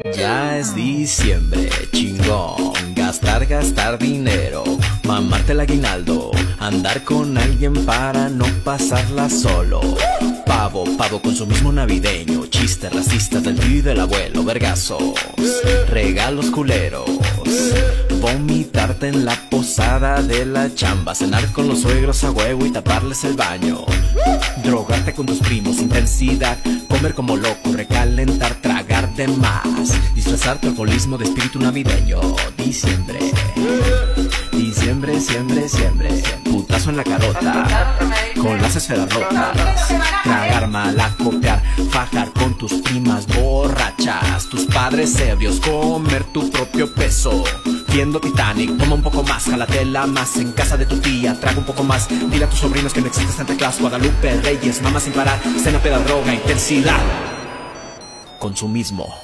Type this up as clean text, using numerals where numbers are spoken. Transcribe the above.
Ya es diciembre, chingón, gastar dinero, mamarte el aguinaldo, andar con alguien para no pasarla solo. Pavo, consumismo navideño, chistes racistas del tío y del abuelo, vergazos, regalos culeros, vomitarte en la posada de la chamba, cenar con los suegros a huevo y taparles el baño, drogarte con tus primos, intensidad, comer como loco, recalentar, tragar de más, disfrazar tu alcoholismo de espíritu navideño. Siempre, putazo en la carota, con las esferas rotas, tragar mal, acopiar, fajar con tus primas borrachas, tus padres ebrios, comer tu propio peso, viendo Titanic, toma un poco más, jalatela más, en casa de tu tía, traga un poco más, dile a tus sobrinos que no existe Santa Claus, Guadalupe, Reyes, mamá sin parar, cena, peda, droga, intensidad, consumismo.